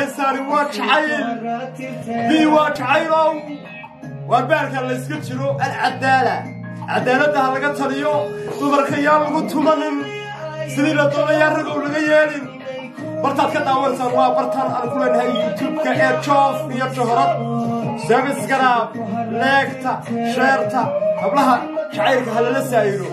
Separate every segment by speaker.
Speaker 1: heesani waa jacayl bii waa jacaylow وبارك الله يسكتشرو العدالة عدالة هلا قتليو تبارك يا لغو تمنن سيدي طول يا رجل لغيالين برتاد كداور سوا برتان على كل هاي يوتيوب كاير تشوف يا شهرات سبسكرايب لايكتا شيرتا قبلها شعيرك هلا لسه يرو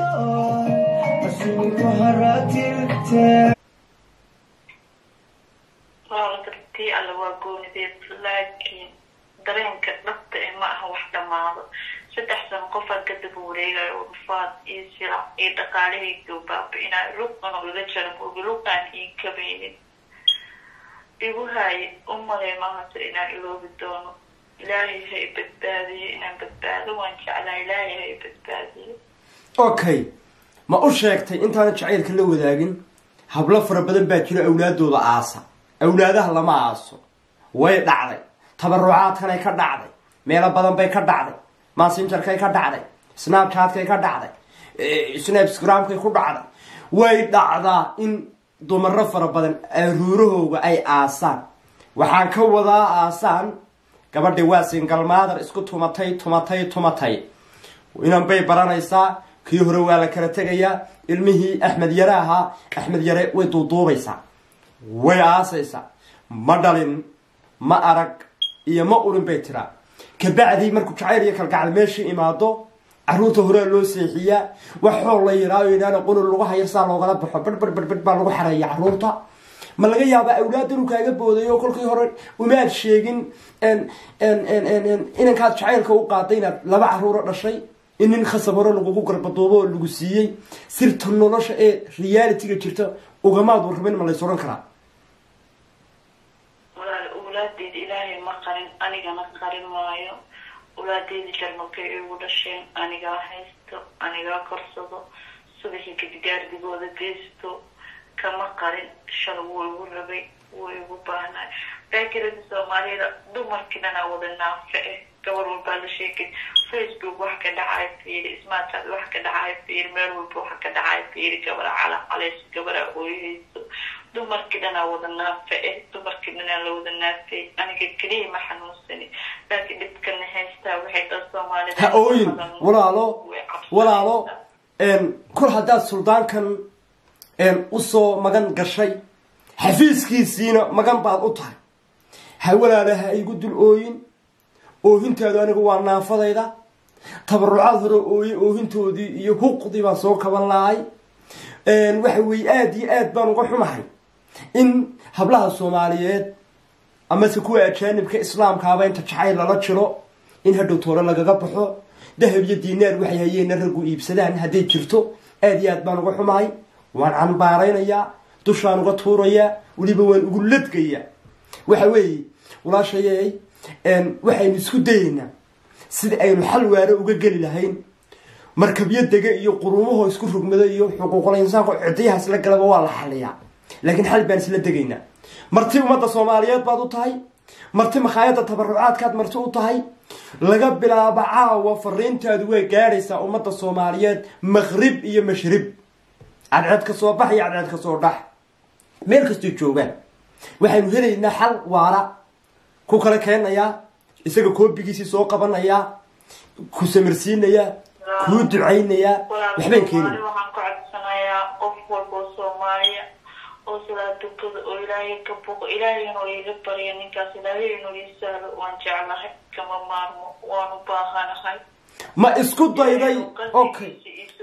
Speaker 2: والله على واقوني بيت لكن dareenka dhabta ee ma aha wax dhamaado saddex san qof aan ka dabuureeyay oo faad iyo sila iyo dhaqaalahayga baabi'ina ruqan oo la jaran oo luqan in ka beeyay igu hay ummaday ma aha inaan iloobi doono ilaahay hay badbaadiyo inaan badbaado waan jeclaa ilaahay hay badbaadiyo
Speaker 1: okay ma u sheegtay intaan jacaylka la wadaagin hablo fara badan baa jira awlaadooda aasa awlaadaha lama aaso way dhacday tabarucaad kan ay ka dhacday meelo badan bay ka dhacday messenger-kay ka dhacday snapchat-kay ka dhacday snapgram-kay ku dhacday way dhacdaa in dumaro fara badan aruurahooga ay aasaan waxaan ka wadaa aasaan gabadhi waa single mother isku tumatay inan bay baranaysaa kii hore waa la kala tegayaa ilmihii axmed yare ahaa axmed yare way duuduubaysaa way aasaysaa ma dhalin ma arag iyo ma urin bay tiraa kabacdi markuu jacayl iyo kalgacal meeshii imaado caruurta hore loo seexiyaa wax xool la yiraayo inaan qulul lagu haysaa loogala baxo badbad baa lagu xareeyaa caruurta ma laga yaabaa awlaad inuu kaaga boodayo kolkii hore uma sheegin inankaad jacaylka u qaaday inaad laba caruur dhashay in khasab hore lagu garbadoobo lagu siiyay sirta nolosha ee reality-ga jirta ugamaad warqabin ma la soo karaa
Speaker 2: ولادي إلهي ما قرن أنا ما قرن مايو ولادي جرمكي ودشين أنا هايستو أنا كرسدو سبحي كدجار دجوده جيستو كما قرن شرو وربي ويبانا فاكر السومالي دمر كنا نود النافع قبل بالشيك فيسبوك وحكي دعاي فيه اسمها وحكي دعاي فيه ميل وحكي دعاي فيه قبل على قبل أويسو دمر كنا وضع النافع دمر كنا لوضع النافع أنا كليه ما حنوصني لكن بتكلم هستا وحيد الصومالي
Speaker 1: هقول ولا له كل هذا السلطان كان أصو مجن قشي حفيز كيسينا مجن بعض أطهر حولا لها يقول الأوين أوين تاداني هو النافذة إذا تبرعات أوين تودي يحق دي بسوق والله وحوي آد بانو حماي إن hablaha Soomaaliyeed ama si kuwa ajaanibka islaamka ah inta jacayl la jiro in hadhow toora lagaga baxo dahab iyo diinaar waxay hayeen rag u iibsadaan haday jirto aad baan uga xumahay waan canbaaraynaya dushaan uga tuuraya waliba waan ugu ladgaya waxa weey walaashayay waxaynu isku dayeynaa sida aynu xal waara uga gali lahayn markabiyadaga iyo quruumaha isku rugmada iyo xuquuqul insaanka cidiyahaas la galaba waa la xaliyaa laakiin xal baan isla degayna marti umada Soomaaliyeed baad u tahay marti makhaayada tabarucaadkaad marti u tahay laga bilaabo caawa fariintaadu way gaaraysaa umada Soomaaliyeed maghrib iyo mashrib cadcad ka soo baxay cadcad ka soo dhax meel kasta joogan waxaynu helaynaa xal waara ku kala keenaya isaga koobigiisa soo qabanaya ku samirsiinaya ku ducaynaya waxbaan keenay وصلات كذا وإلهي كبوق إلهي إنه يجبر يعني كاس إلهي إنه يسأل وانجعله كما مارمو وانباهنا هاي ما اسكت ضايدي أوكي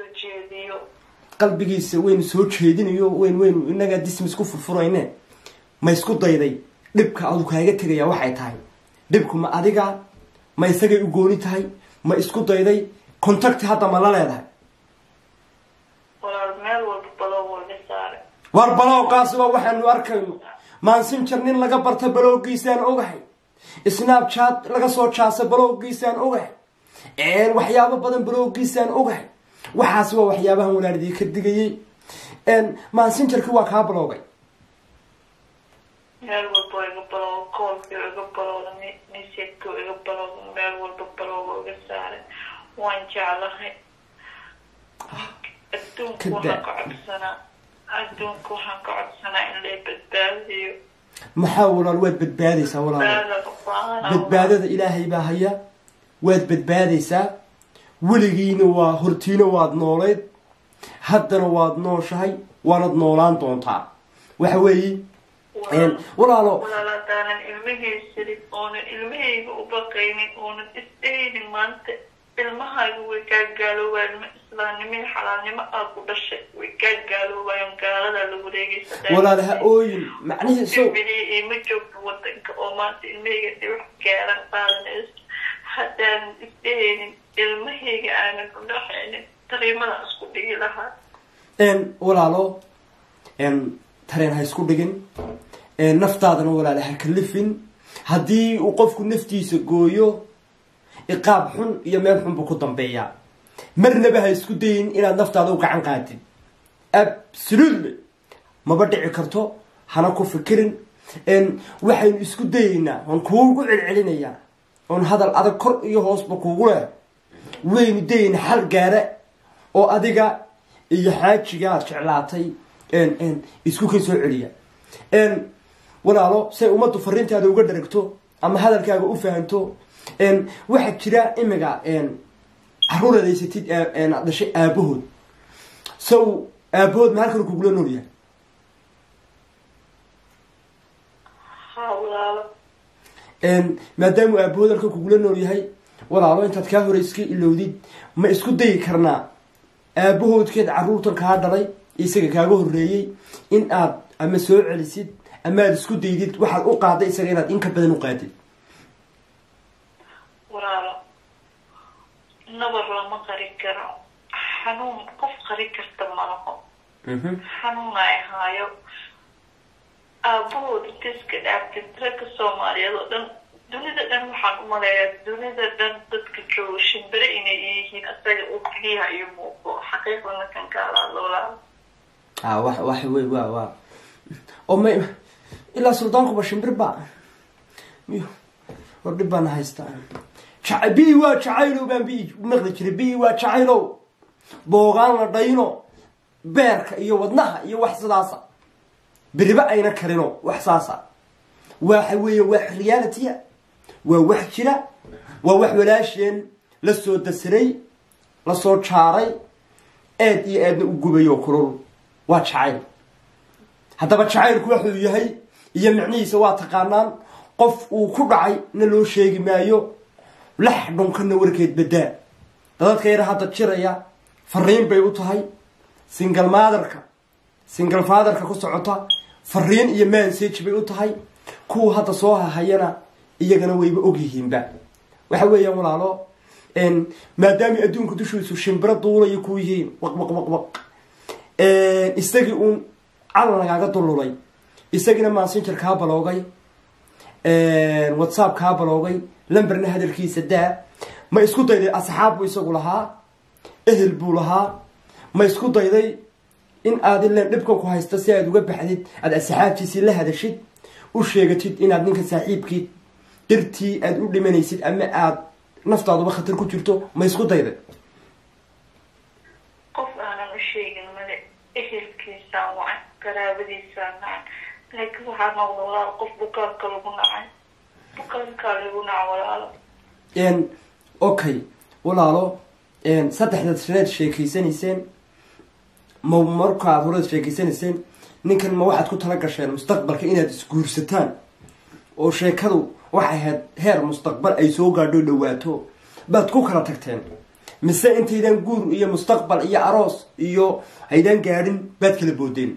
Speaker 1: قلبي جيس وين سوتش هيدين وين إنك قديس مسكوف فرفرينه ما اسكت ضايدي دبك أو كهيجة تريا واحد هاي دبك ما أديكا ما يسقي يقولي تاي ما اسكت ضايدي كونتاكت هذا ما لا له warbalow qaasba waxaanu arkayno messenger nin laga barta balowgiisaan ogahay snapchat laga soo jaasa balowgiisaan ogahay waxyaabo badan balowgiisaan ogahay waxaas waa waxyaabahan walaalidii ka digayay messenger-ki waa ka balowgay
Speaker 2: meel walba iga balow call-ki iga balow message-ki iga balow meel walba balow iga saaray waan jeclahay adduunku waxaan ka codsanaa أدونك وحن قعد سنة إن لي بدباديو
Speaker 1: محاولة الواد بدباديسا ولا بدبادة إلهي باهية واد بدباديسا ولقينا وهرتينا واد نولد حدنا واد نوشهي واد نولان دونتا وحوي
Speaker 2: ولا دانا ilmihii sirid oonan ilmihayga u baqaynin oonan isdaynin maanta ilmahayga way kaa gaaloobaan ma islaamnimo xalaalnimo aad ku dhashay way kaa gaaloobaan gaalada lagu wareegaysa
Speaker 1: walaalaha ooyin macnaheedu soo
Speaker 2: bidii ma joogto wadanka oo maanta ilmihayga wax gaaran qaadanayso haddaan isdaynin ilmahayga aanan ku dhaxaynin tariimada isku dhigi lahaa
Speaker 1: walaalo tareen ha isku dhigin naftaadana walaalaha kalifin haddii uu qofku naftiisa gooyo iqaab xun iyo meel xun buu ku dambeeyaa marnaba ha isku dayin inaad naftaada u gacan qaadid absolutely maba dhici karto hana ku fikirin waxaynu isku dayaynaa oon kuugu celcelinayaa oon hadal adag kor iyo hoosba kuugu leh waynu dayaynaa xal gaara oo adiga iyo xaajiga aad jeclaatay isku kan soo celiya walaalo say ummaddu fariintaada uga dharagto ama hadalkaaga u fahanto waxaa jira imiga caruur adeysatid aad dhashay aabahood sow aabahood ma halkan kugula nool yahay maadaamu aabahood halkan kugula nool yahay walaalo intaad kaa hore iska ilowdid ma isku dayi karnaa aabahoodkeed caruurtan kaa dhalay isaga kaaga horreeyey in aad ama soo celisid ama aad isku daydid waxaad u qaaday isaga inaad in ka badan u qaadid
Speaker 2: walaalo nabar lama qari karo xanuun qof qari karta malaho xanuun ay haayo aabahood intiiska dhaaftid ragga soomaaliyeed oo dhan dunida dhan waxaan u maleeyaa dunida dhan dadka jooga shimbire inay yihiin asaga uu keliyaha iyo muuqo xaqiiqdana kan kaalaa loolaa
Speaker 1: wax wey waa oo ma ilaa suldaankuba shimbir ba war dhib baan haystaa bii waa jacaylow baan bii maqli jiray bii waa jacaylow boogaan la dhayno beerka iyo wadnaha iyo wax sidaasa beriba ayna karino wax saasa waxa weeye wax reality waa wax jira waa wax walaasheen la soo dasiray la soo jaaray aad iyo aadna u gubayo kulul waa jacayl haddaba jacaylku wuxuu yahay iyo macnihiisa waa taqaanaan qof uu ku dhacay na loo sheegi maayo lax dhunkana warkeed badaa dadadka yar hadda jiraya fariin bay u tahay single fatherka ku socota fariin iyo message bay u tahay kuwa hadda soo hahayana iyagana wayba ogyihiinba waxa weeyaan walaalo maadaama adduunka dushiisu shimbiro duulayo ku yihiin waq isagii uun calan lagaaga dululay isagina messenger kaa baloogay whatsapp kaa baloogay lamberna hadalkiisa daa ma isku dayday asxaab buu isagu lahaa ehel buu lahaa ma isku dayday in aad ileen dhibkan ku haysta si aad uga baxdid aad asxaabtiisii la hadashid u sheegatid inaad ninka saaxiibkii dirtii aad u dhimanaysid ama aad naftaaduba khatar ku jirto ma isku dayday
Speaker 2: qof aanan u sheegin male ehelkiisaan wacan qaraabadiisaan nacan laakiin waxaa noqda walaal qof bukaanka lagu nacay bukaankaa lagu naca walaalo
Speaker 1: okay walaalo saddexdaad shareed sheekeysanayseen ma markaad horeed sheekeysanayseen ninkan ma waxaad ku tala gasheen mustaqbalka inaad isguursataan oo sheekadu waxay ahayd heer mustaqbal ay soo gaadho dhawaato baad ku kala tagteen mise intaydan guur iyo mustaqbal iyo aroos iyo haydaan gaadhin baad kala boodeen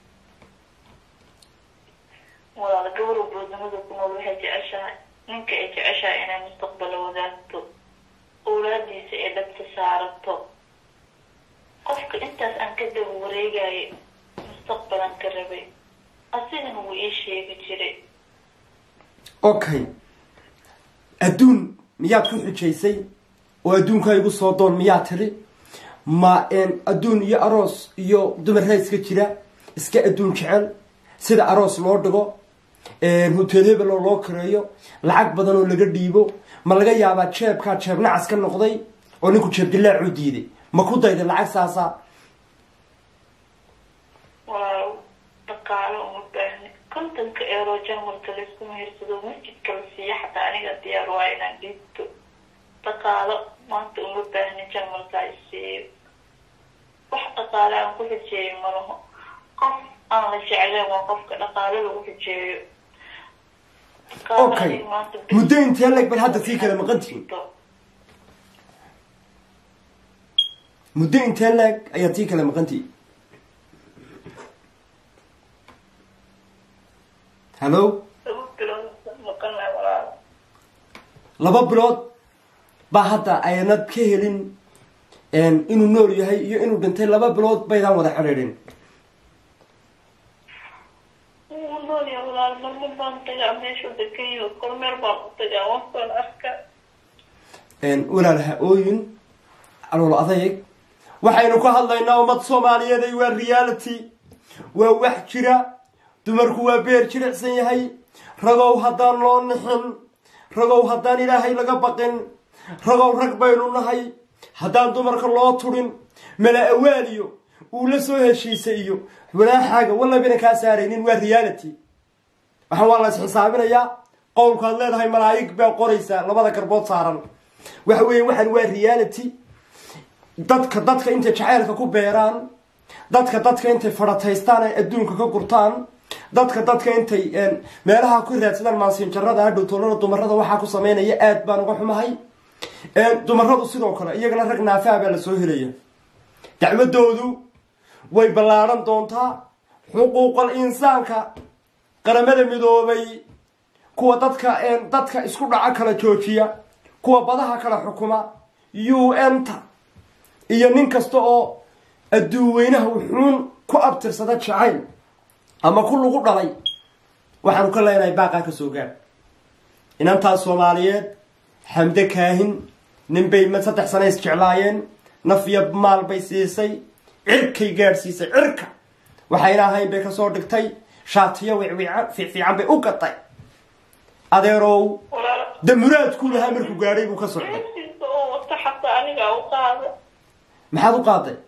Speaker 2: walaal gabar boodnimada ku nool waxay jeceshahay ninka ay jeceshahay inay mustaqbal wadaagto awlaadiisa ee dhabta saarato qofka intaas aan ka daba wareegayay mustaqbalan ka rabay asigana wuu ii sheegi jiray
Speaker 1: okay adduun miyaad ku xujaysay oo adduunka igu soo doon miyaa tiri ma adduun iyo aroos iyo dumar rayska jira iska adduun jecel sida aroos loo dhigo hotel hebel oo loo kareeyo lacag badan oo laga dhiibo ma laga yaabaa jeebkaa jeeb nacas ka noqday oo ninku jeeb dilaacu diiday ma ku dayday lacag saasa
Speaker 2: waaw dhaqaalo uma baahni كنت كأيرو جمهور تلسكم هيرسدو مسجد كالسية حتى أنا قد يروائنا جيتو تقال ما أنت أمور باهني جمهور كالسية وحتى قال عن كل شيء مرة قف أنا شعري وقف كنقال له كل شيء
Speaker 1: اوكي مدة انت لك بالحدث فيه كلام قدتي مدة انت لك اياتي كلام قدتي هلو لبا بلود با حتى اياناد كهلين inuu nool yahay iyo inuu dhintay laba bilood baydaan wada xiriirin walaalaha ooyin alool adayg waxaynu ka hadlaynaa ummad Soomaaliyeed ay waa reality waa wax jira dumarku waa beer jilicsan yahay ragow haddaan loo nixin ragow haddaan ilaahay laga baqin ragow rag baynu nahay haddaan dumarka loo turin mala awaaliyo uu la soo heshiisay iyo walaaxaaga walla bina ka saaraynin waa reality waxaan waa la xisaabinayaa qowlkaad leedahay malaa'ig baa qoraysa labada garbood saaran waxa weeye waxan waa reality dadka inta jacaylka ku beeraan dadka inta farataystaan ay adduunka ka gurtaan dadka intay meelaha ku raadsadaan maasinjarada hadhow toolada dumarada waxa ku sameynaya aad baan uga xumahay dumaradu sidoo kale iyagana rag naafaa baa la soo helaya dacwadoodu way ballaaran doontaa xuquuqul insaanka qaramada midoobay kuwa dadka isku dhaca kala joojiya kuwa badaha kala xukuma UN-ta iyo nin kasta oo adduuweynaha wuxuun ku abtirsada jacayl ama ku lagu dhalay waxaan ka leenahay baaqa ka soo gaar inantaas Soomaaliyeed xamde kaahin ninbay ma 3 sano is jeclaayeen nafiya maal bay siisay cirkay gaarsiisay cirka waxayna ahayn bay ka soo dhigtay shaatiyo fiican bay u qatay adeerow damuraad ku lahaa markuu gaaray buu ka socday maxaad u qaaday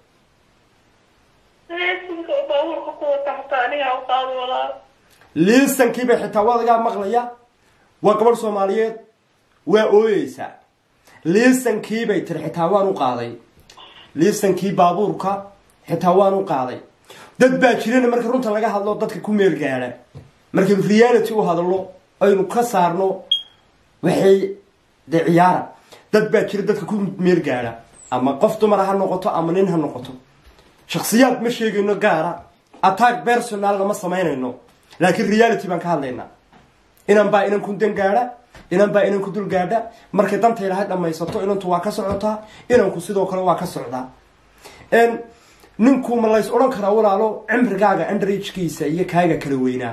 Speaker 1: liisankii bay xitaa wadagaa maqlaya waa gabadh Soomaaliyeed waa ooyeysa liisankii bay tir xitaa waan u qaaday liisankii baabuurka xitaa waan u qaaday dad baa jireen marka runta laga hadlo dadka ku meel gaara marka reality u hadlo aynu ka saarno waxay ciyaara dad baa jira dadka ku meel gaara ama qof dumar ha noqoto ama nin ha noqoto shakhsiyaad ma sheegayno gaara attack personal lama sameynayno laakiin reality baan ka hadlaynaa inan ku dan gaara inan ku dul gaadha markay danta ilaahay dhamaysato inantu waa ka socotaa inanku sidoo kale waa ka socdaa ninku ma lays oran karaa walaalo cimrigaaga underage-kiisa iyo kaaga kala weynaa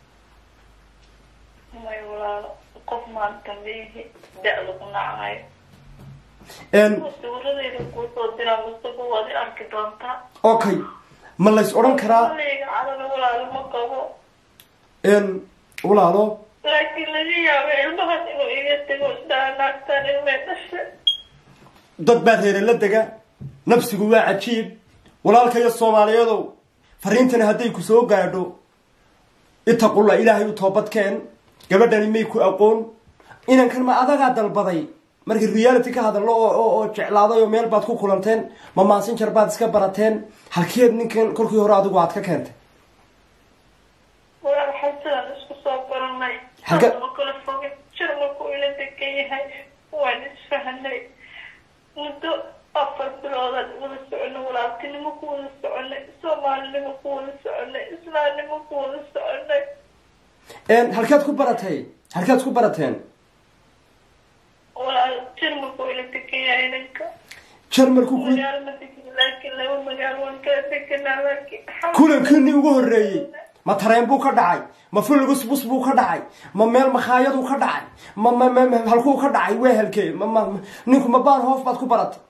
Speaker 2: qof maanta leeyahay da'da ku nacay suuradayda ku soo diraa Mustafa waad arki doontaa
Speaker 1: okay ma lays oran karaa
Speaker 2: walaalo ma qabo
Speaker 1: walaalo
Speaker 2: laakiin laga yaabo ilmahan inuu iga tago naagtaan ilmay dhashay
Speaker 1: dad baa reere la dega nafsigu waa cajiib walaalkaya Soomaaliyeedow fariintana hadday ku soo gaadho ittaqulla ilaahay u toobadkeen gabadhani may ku aqoon inankan ma adaga dalbaday markii reality ka hadalo oo jeclaaday oo meel baad ku kulanteen ma maasinjar baad iska barateen halkeed ninkan kolkii hore adigu aad ka keentay
Speaker 2: walaal xasan isku soo baranay halka kala fogay jarmalku ila degayahay waan isfahanay muddo 4 bilood wada soconay walaaltinimo ku wada soconay Soomaalinimo ku wada soconay islaamnimo ku wada soconay
Speaker 1: halkaad ku barateen
Speaker 2: walaal jarmalku ila degayahay ninka
Speaker 1: jarmalku ku
Speaker 2: laakiin laba magaal waan ka deganaa laakiin
Speaker 1: kulankii ugu horeeyay ma tareen buu ka dhacay ma fulgus buu ka dhacay ma meel makhaayadu ka dhacay ma halkuu ka dhacay wehelkee ninku ma baan hoof baad ku baratay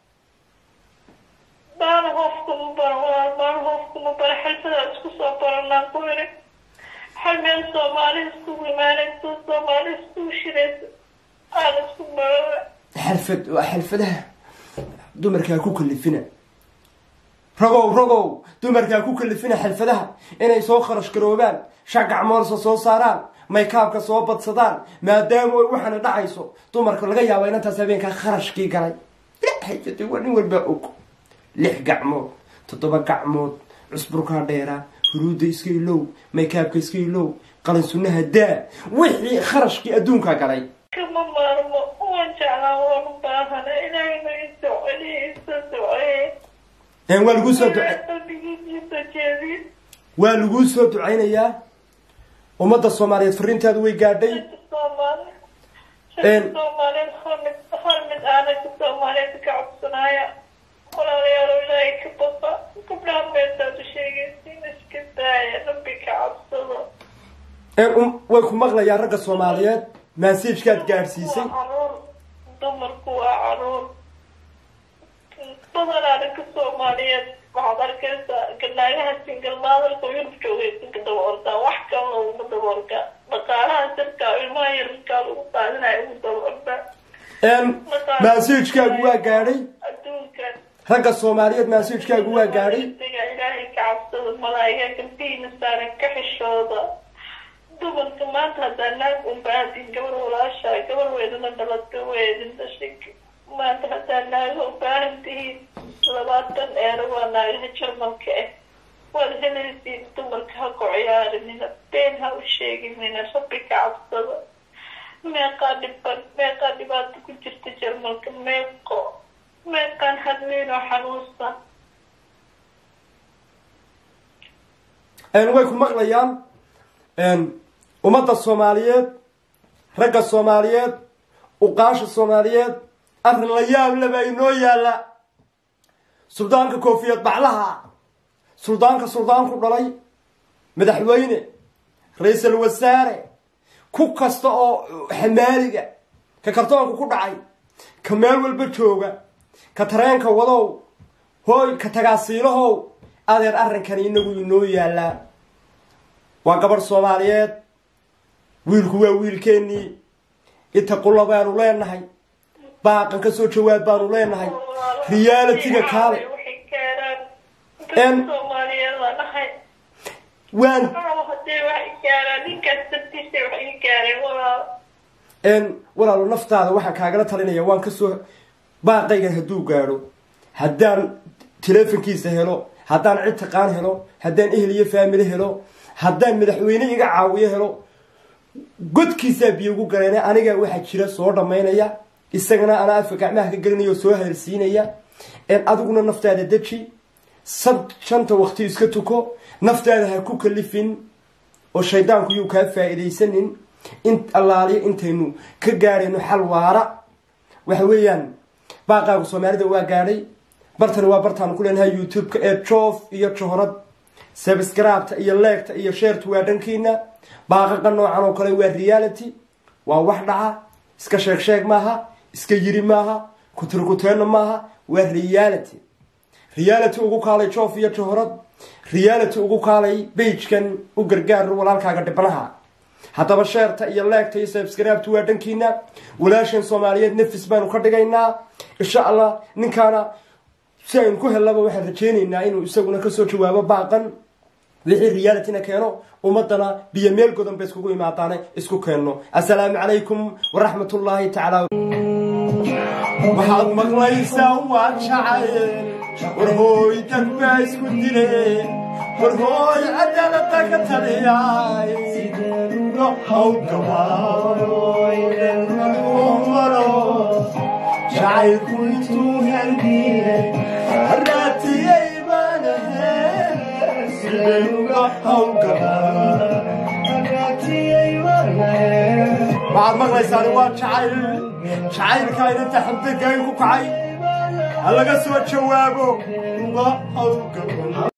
Speaker 2: baan hoof kuma bara xalfada isku soo baranaa ku yiri hal meel Soomaali isku imaanay Soomaali isku shiraysa aan isku baranay
Speaker 1: xalfadaha dumarka ku kalifina رجو دمرك أكو كل فينا حلفدها إن يسوق خرج كروبان شجع مارس صو صاران ما يكاب كصوبة صدان ما دام وحنا دعيسو دمرك لقيا وين أنت سبين كخرج كي قاي لا حيجتي وني بأوك لح قعمود تطبق قعمود عصبرك هديرة هرود يسكيلو ما يكاب كيسكيلو قال سنها دا وحي خرج كي أدونك قاي
Speaker 2: كم مرة وانجعنا ونباهنا إلى ما يسوعني يسوعني
Speaker 1: والوجود صوت عيني يا ومدى الصومالية فرنت هذا ويقاعدين
Speaker 2: الصومالية خرمت أنا الصومالية تكعب صنايا ولا ريالو لايك بابا قبلها ميتا تشيغي سينش كدايا نبي كعب صدا
Speaker 1: ويكون مغلى يا رقا الصوماليات ما نسيبش كانت قاعد سيسي
Speaker 2: دمر كوا عرور بدل أنا كصومالية بعض الكنسة قلنا لها سنجل ماذا الكوين بشوي سنجل دورتا وحكم لو مدورتا بقالها سركا ما يركا وقالنا يمدورتا
Speaker 1: ما نسيبش كان قوا قاري رقا الصوماليات ما نسيبش كان قوا قاري
Speaker 2: إلهي كعبصد الملايكة كنتي نستانا كحشوضة دمر كمان هذا الناس ومبادين قبل ولا شاي قبل ويدنا دلت ويدن تشك ما أنت هذا الناس ومبادين لباتن إيروانا يهجر ملكه والهنسي دمرك هكو عيار من بينها والشيء من ربك عبصد ما قادبات كنت تجر ملك ما كان حدمين وحنوصا
Speaker 1: ويكون مغليان ومدى الصوماليات رقا الصوماليات وقاش الصوماليات أرن الأيام لبينو يالا سلطانك كوفية بعلها سلطانك بلي مدحوينه رئيس الوزراء كوكاستا حمالية ككرتونك كودعي كمال والبجوغة كترينك ولو هوي كتغاسيله أدير أرن كان ينو يالا وقبر الصوماليات ويل كيني اتقوا الله بانو لينهي باقا كسو جواب بانو لينهي ريالتيغا كالي وان ولا نفط هذا واحد كاغلا تلينيا وان كسو باقيغا هدو غارو هدان تليفونكيسا هيلو هدان عيد تقان هيلو هدان اهليه فاميلي هيلو هدان مدحوينه iga caawiyo helo godkiisa biyo gareena aniga waxa jira soo dhameynaya isagana ana afgacmaha ka galinayo soo heersiinaya adiguna naftaada daji shanta waqti iska tuko naftaada ha ku kalifin oo shaydaanku uu ka faa'iideysanin in allaaliyo intaynu ka gaareyno xal waara waxa weeyaan baaqaagu Soomaalida waa gaaray bartan waa bartaan ku leenahay YouTube-ka ee Joof iyo Johorad subscribe iyo like iyo share waa dhankiina baaqa noocan oo kale waa reality waa wax dhaca iska sheeg maaha iska yiri maaha kuturkuteena maaha waa reality ugu kaalay Joof iyo Johorad reality ugu kaalay page-kan u gargaar walaalkaaga dhibanaha hadaba share iyo like iyo subscribe waa dhankiina walaashan Soomaaliyeed nafis baan ka dhigaynaa insha Allah ninkaana سين كهلا بواحد رجينا إنه يسوون كسر جواب باقن وحي ريالتنا كانوا ومدنا بيميل قدام بس كوكو معطانا اسكو كانوا السلام عليكم ورحمة الله تعالى وحد مغلي سوى شعير ورهوي تنبايس كدلين ورهوي عدالتك تلياي سيدنا حوكواي شعير كنتو هالبيه هراتي ايمانه سيدنا حوكواي هراتي ايمانه بعد مغلي سالوات شعير كاين انت حمدك ايكو كعي هلا قسوة شوابو